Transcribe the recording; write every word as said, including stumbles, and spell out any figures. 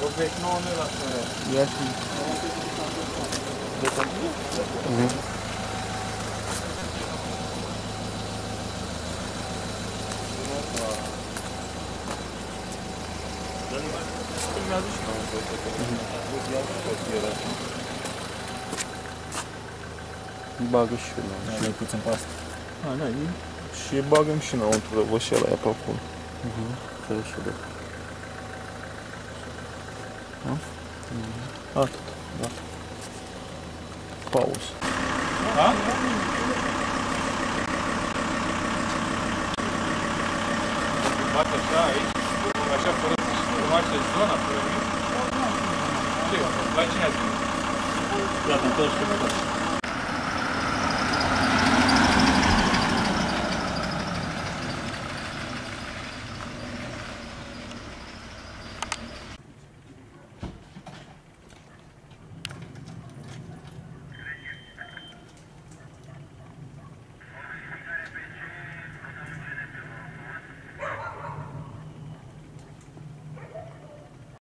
optzeci și nouă nu la soare. Ia și... De continuu? Mhm. Mi-a zis și la un fel, că i-a zis că era. Bagă și eu. Mai dai puțin pe asta. A, da, e... Și bagăm și înăuntru de vășela aia pe acolo. Mhm. Trebuie și de. Da? Atât, da. Pauză. Da? Bate așa aici, așa fără să cunoaște zona, fără nimic. Ce, la cine ați venit? Gata, tot și